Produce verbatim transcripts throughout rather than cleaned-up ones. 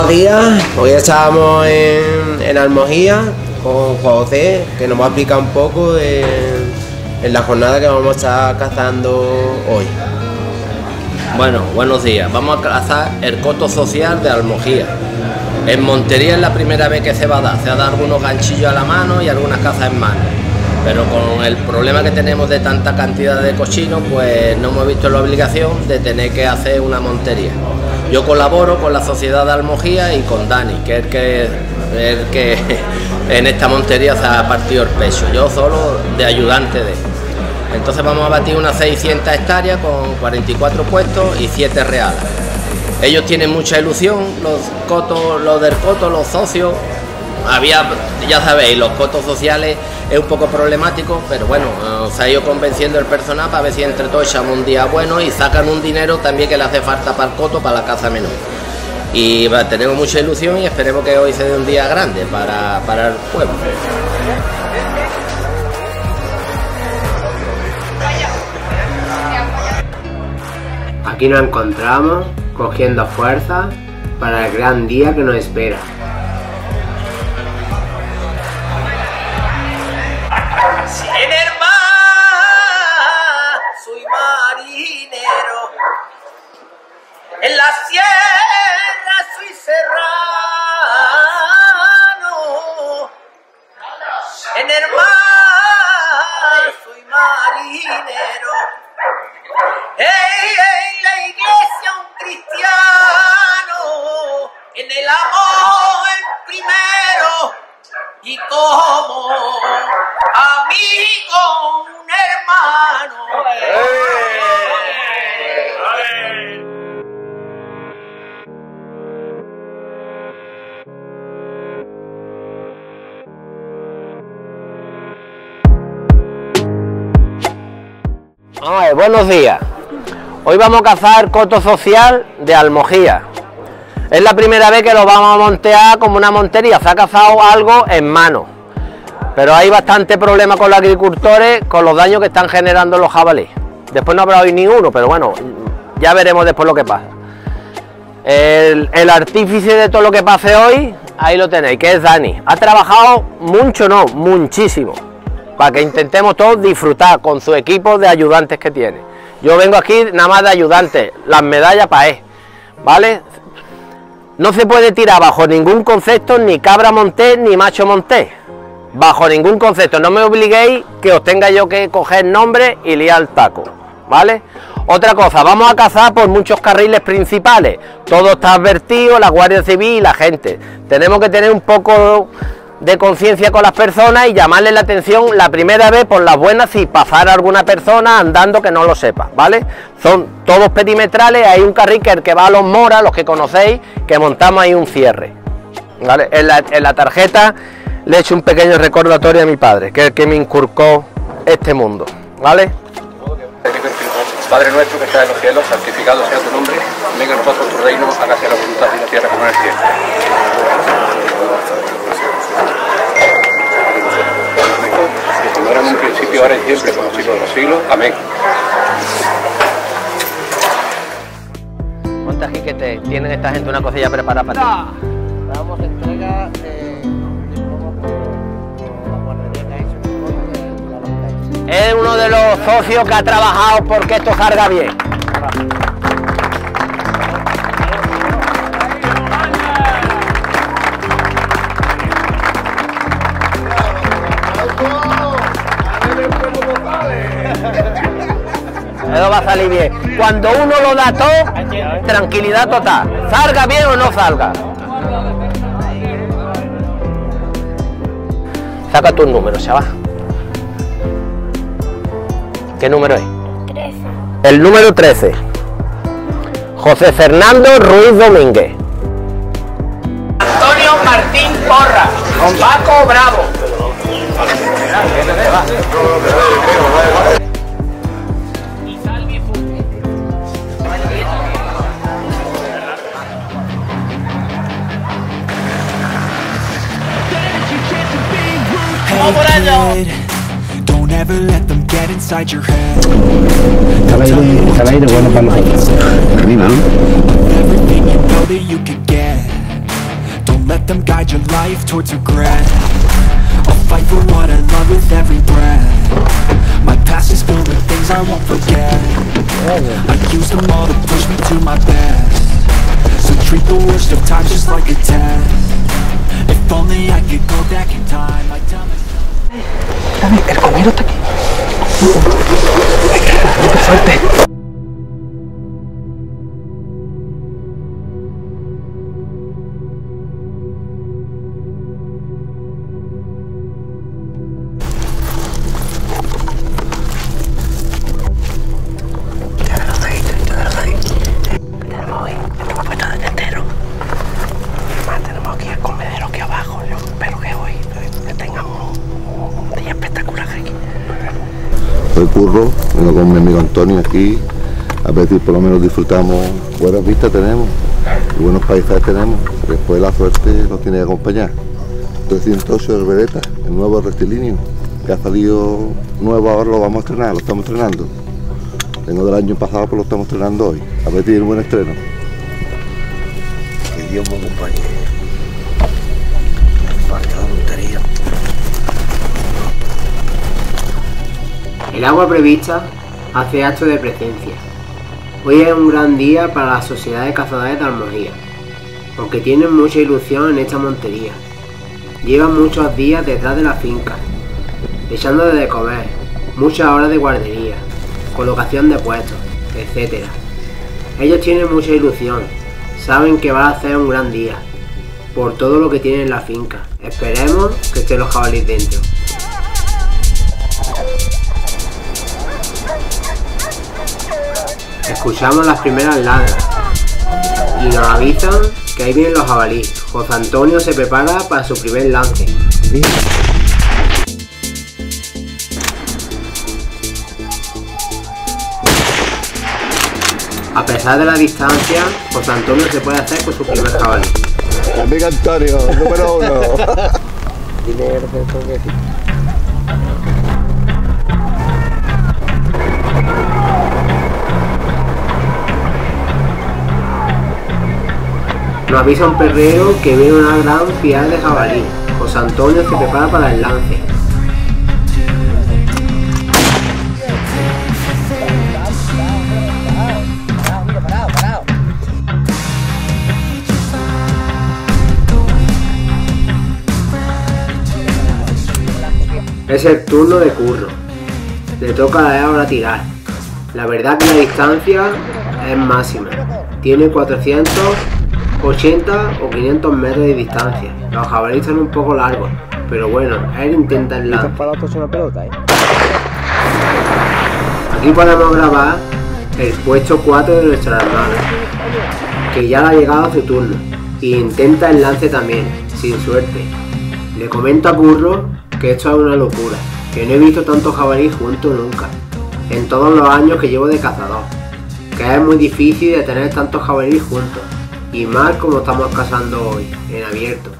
Buenos días, hoy estábamos en, en Almojía con Juan José, que nos va a explicar un poco de, en la jornada que vamos a estar cazando hoy. Bueno, buenos días, vamos a cazar el coto social de Almojía. En Montería es la primera vez que se va a dar, se va a dar algunos ganchillos a la mano y algunas cazas en mano. Pero con el problema que tenemos de tanta cantidad de cochinos, pues no hemos visto la obligación de tener que hacer una montería. Yo colaboro con la Sociedad de Almojía y con Dani, que es el que, el que en esta montería se ha partido el peso. Yo solo de ayudante de. Entonces vamos a batir unas seiscientas hectáreas con cuarenta y cuatro puestos y siete reales. Ellos tienen mucha ilusión, los cotos, los del coto, los socios. Había, ya sabéis, los cotos sociales es un poco problemático, pero bueno, se ha ido convenciendo el personal para ver si entre todos echamos un día bueno y sacan un dinero también que le hace falta para el coto, para la caza menor. Y bueno, tenemos mucha ilusión y esperemos que hoy se dé un día grande para, para el pueblo. Aquí nos encontramos cogiendo fuerza para el gran día que nos espera. En el mar soy marinero, en la sierra soy serrano, en el mar soy marinero, en la iglesia un cristiano, en el amor el primero y como amigo, un hermano. Ay, buenos días. Hoy vamos a cazar coto social de Almojía. Es la primera vez que lo vamos a montear como una montería. Se ha cazado algo en mano. Pero hay bastante problema con los agricultores, con los daños que están generando los jabalíes. Después no habrá hoy ninguno, pero bueno, ya veremos después lo que pasa. El, el artífice de todo lo que pase hoy, ahí lo tenéis, que es Dani. Ha trabajado mucho, no, muchísimo, para que intentemos todos disfrutar con su equipo de ayudantes que tiene. Yo vengo aquí nada más de ayudante, las medallas para él, ¿vale? No se puede tirar bajo ningún concepto, ni cabra montés, ni macho montés. Bajo ningún concepto, no me obliguéis que os tenga yo que coger nombre y liar el taco, ¿vale? Otra cosa, vamos a cazar por muchos carriles principales, todo está advertido, la Guardia Civil y la gente. Tenemos que tener un poco de conciencia con las personas y llamarles la atención la primera vez por las buenas si pasara alguna persona andando que no lo sepa, ¿vale? Son todos perimetrales, hay un carril que el que va a los Moras, los que conocéis, que montamos ahí un cierre, ¿vale? En la, en la tarjeta le he hecho un pequeño recordatorio a mi padre, que es el que me inculcó este mundo, ¿vale? Padre nuestro que estás en los cielos, santificado sea tu nombre, venga a nosotros tu reino, hágase la voluntad de la tierra como en el cielo. Como era en un principio, ahora y siempre, por los siglos de los siglos. Amén. Ponte aquí que te tienen esta gente una cosilla preparada para ti. Damos entrega Es uno de los socios que ha trabajado porque esto salga bien. Eso va a salir bien. Cuando uno lo da todo, tranquilidad total. Salga bien o no salga. Saca tu número, chaval. ¿Qué número es? trece. El número trece. José Fernando Ruiz Domínguez. Antonio Martín Porra, Paco Bravo. Y Salvi Fuque. Vamos por ello. Don't ever let them get inside your head. Estaba aire, estaba aire bueno para nosotros. Arriba, ¿no? Everything you know that you could get. let them guide your life towards regret. I'll fight for what I love with every breath. My past is filled with things I won't forget. I used them all to push me to my best. So treat the worst of times just like a test. If only I could go back in time, I'd tell myself. Dame, el comero está aquí. Hay que agarrarlo fuerte. Soy Curro, vengo con mi amigo Antonio aquí, a ver si por lo menos disfrutamos, buenas vistas tenemos y buenos paisajes tenemos, después la suerte nos tiene que acompañar. trescientos ocho del Beretta, el nuevo rectilíneo, que ha salido nuevo ahora, lo vamos a estrenar, lo estamos estrenando. Tengo del año pasado, pero lo estamos estrenando hoy, a ver si tiene un buen estreno. Que Dios me acompañe. Falta la tontería. El agua prevista hace acto de presencia. Hoy es un gran día para la Sociedad de Cazadores de Almojía, porque tienen mucha ilusión en esta montería. Llevan muchos días detrás de la finca, echándole de comer, muchas horas de guardería, colocación de puestos, etcétera. Ellos tienen mucha ilusión, saben que va a ser un gran día, por todo lo que tienen en la finca. Esperemos que estén los jabalíes dentro. Escuchamos las primeras ladras y nos avisan que ahí vienen los jabalíes. José Antonio se prepara para su primer lance. A pesar de la distancia, José Antonio se puede hacer con su primer jabalí. Amigo Antonio, número uno. Nos avisa un perrero que viene una gran piada de jabalí. José Antonio se prepara para el lance. Es el turno de Curro. Le toca a él ahora tirar. La verdad que la distancia es máxima. Tiene cuatrocientos ochenta o quinientos metros de distancia. Los jabalíes son un poco largos, pero bueno, él intenta el lance. Aquí podemos grabar el puesto cuatro de nuestra hermana, que ya le ha llegado su turno, y intenta el lance también, sin suerte. Le comento a Curro que esto es una locura, que no he visto tantos jabalíes juntos nunca, en todos los años que llevo de cazador, que es muy difícil de tener tantos jabalíes juntos. Y más como estamos cazando hoy, en abierto.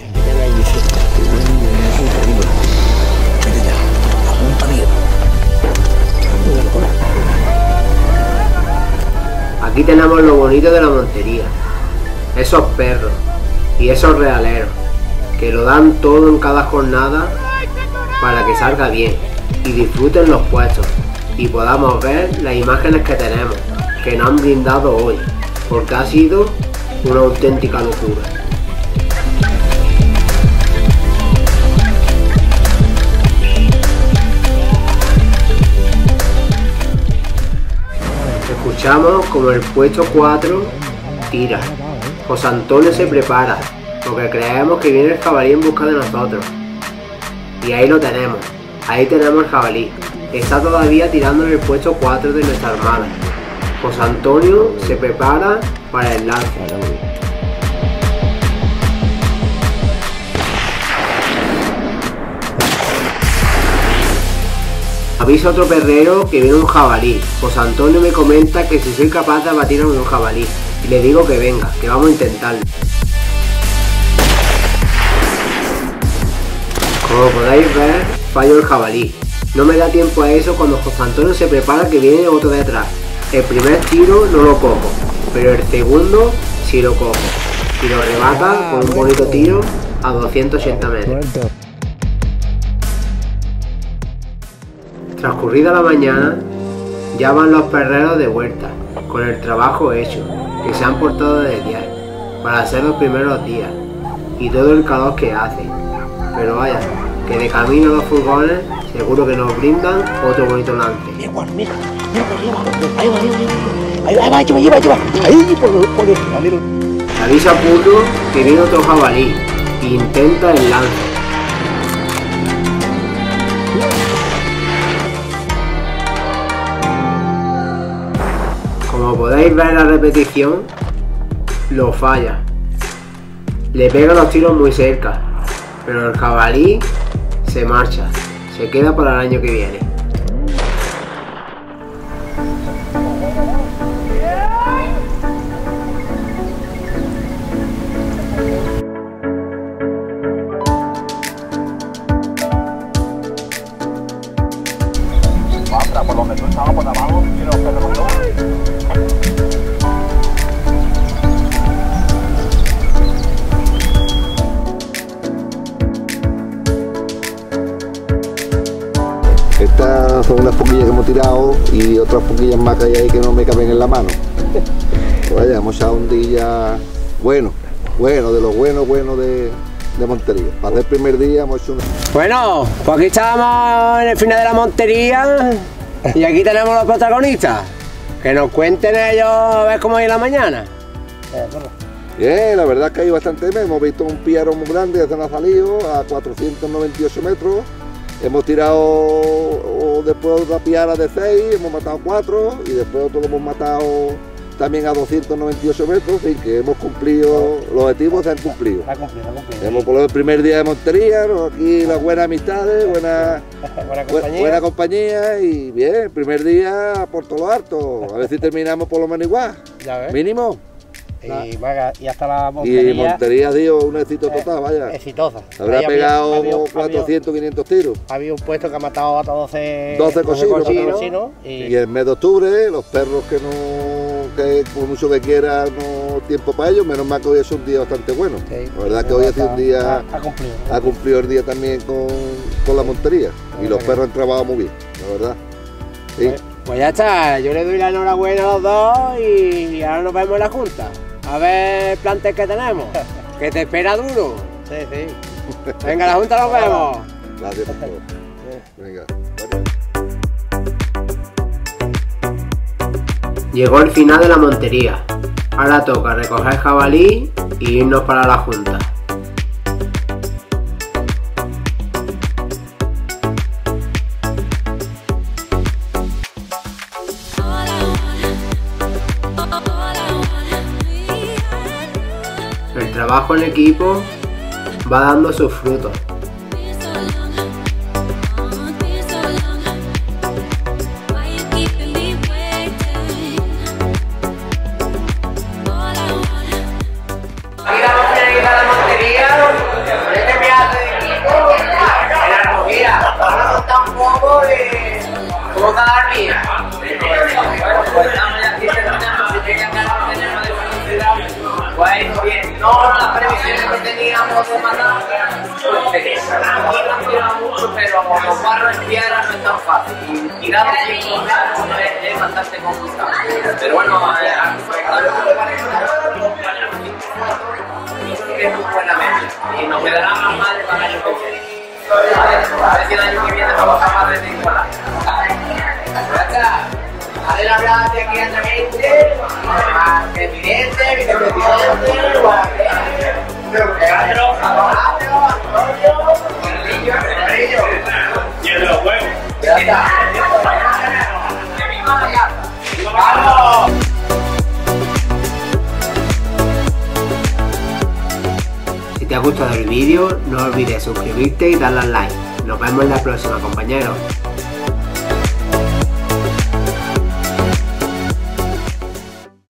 Aquí tenemos lo bonito de la montería. Esos perros y esos realeros que lo dan todo en cada jornada para que salga bien y disfruten los puestos y podamos ver las imágenes que tenemos, que nos han brindado hoy, porque ha sido una auténtica locura. Escuchamos como el puesto cuatro tira. José Antonio se prepara, porque creemos que viene el jabalí en busca de nosotros. Y ahí lo tenemos, ahí tenemos el jabalí. Está todavía tirando en el puesto cuatro de nuestra armada. José Antonio se prepara para el lance. Avisa otro perrero que viene un jabalí. José Antonio me comenta que si soy capaz de abatir a un jabalí. Y le digo que venga, que vamos a intentarlo. Como podéis ver, fallo el jabalí. No me da tiempo a eso cuando José Antonio se prepara que viene otro detrás. El primer tiro no lo cojo, pero el segundo sí lo cojo. y lo remata con un bonito tiro a doscientos ochenta metros. Transcurrida la mañana, ya van los perreros de vuelta, con el trabajo hecho, que se han portado de diez, para ser los primeros días, y todo el calor que hace. Pero vaya, que de camino a los furgones, seguro que nos brindan otro bonito lance. Mira, Juan, mira, mira por arriba, ahí va, ahí va, ahí va, ahí va, lleva, lleva, lleva, ahí, por, por, por, mira. Avisa a Purro que viene otro jabalí, e intenta el lance. Como podéis ver en la repetición, lo falla. Le pega los tiros muy cerca, pero el jabalí se marcha, se queda para el año que viene. Por donde tú estabas por abajo, y los perros. Estas son unas poquillas que hemos tirado y otras poquillas más que hay ahí que no me caben en la mano. Pues vaya, hemos echado un día bueno, bueno, de lo bueno, bueno de, de Montería. Para el primer día hemos hecho una... Bueno, pues aquí estamos en el final de la montería y aquí tenemos los protagonistas. Que nos cuenten ellos a ver cómo es la mañana. Bien, la verdad es que hay bastante más. Hemos visto un piaro muy grande desde no ha salido a cuatrocientos noventa y ocho metros. Hemos tirado después otra piara de seis, hemos matado cuatro y después otro lo hemos matado también a doscientos noventa y ocho metros, y que hemos cumplido, los objetivos se han cumplido. Ha cumplido, ha cumplido. Hemos por el primer día de Montería, aquí las buenas amistades, buena, buena, compañía. buena compañía y bien, el primer día por todo lo alto. A ver si terminamos por lo menos igual, ya ves. mínimo. Y, Maga, y hasta la Montería. Y Montería dio un éxito total, vaya. Exitosa. Habrá Ahí pegado había, había, cuatrocientos, quinientos tiros. Había un puesto que ha matado a doce, doce cocinos. cocinos y... y el mes de octubre, los perros que no, que por mucho que quieran, no tiempo para ellos, menos mal que hoy es un día bastante bueno. Sí, la verdad que hoy ha sido un día, ha, ha, cumplido, ha cumplido el día también con, con la Montería. Y los perros han trabajado muy bien, la verdad. Sí. Pues, pues ya está, yo le doy la enhorabuena a los dos y ahora nos vemos en la junta. A ver plantes que tenemos, que te espera duro. Sí, sí. Venga, la junta nos vemos. Gracias por todo. Venga. Llegó el final de la montería. Ahora toca recoger jabalí y irnos para la junta. El trabajo en equipo va dando sus frutos. ¿Cómo cada día? Bueno, pues estamos ya aquí terminando. Si tenían ganas de tener más de felicidad, pues bien. No, las previsiones que teníamos de matar, pues han tirado mucho, pero los barros en piedra no es tan fácil. Y tirar los cinco es, es bastante complicado. Pero bueno, es muy buena media. Y nos quedará más mal para el año que viene. A ver si el año que viene vamos a más de Nicolás. Dale la gracia aquí a la gente, al presidente, vicepresidente, Antonio, Antonio, y el de los huevos. Ya está. ¡Vamos! Si te ha gustado el vídeo, no olvides suscribirte y darle al like. Nos vemos en la próxima, compañeros.